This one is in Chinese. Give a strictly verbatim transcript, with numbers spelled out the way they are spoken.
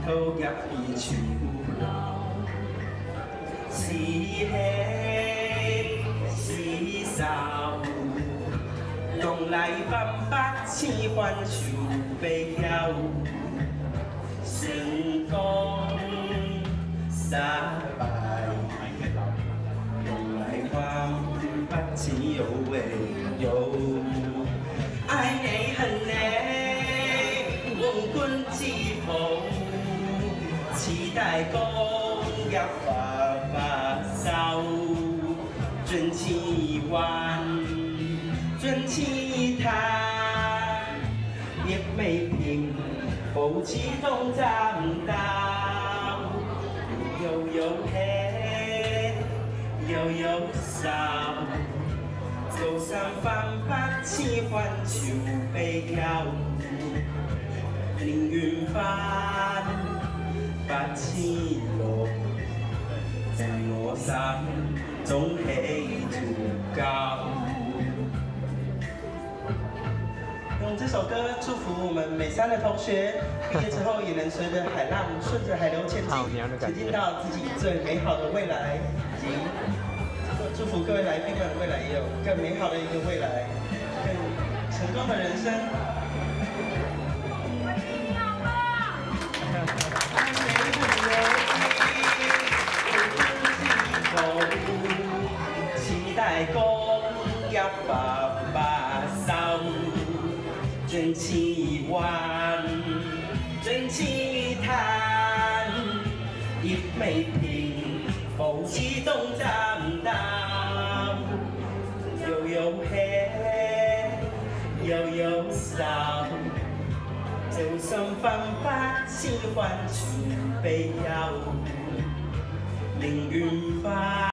土叶变树老，是黑是扫，用来斑白青番树白晓，成功三拜，用来斑白青油的油，爱你恨你，问君知否？期待工业发发烧，准起湾，准起滩，叶美平，步子东站到，悠悠黑，悠悠烧，走上翻白起环树白晓，凌云帆。八千路，在我心总起足够。用这首歌祝福我们美山的同学，毕业之后也能随着海浪顺着海流前进，前进到自己最美好的未来，以及祝福各位来宾们未来也有更美好的一个未来，更成功的人生。期待工业发发烧，准起湾，准起滩，叶美平，步子东站到，悠悠黑，悠悠烧，就算翻白青番树白晓，凌云帆。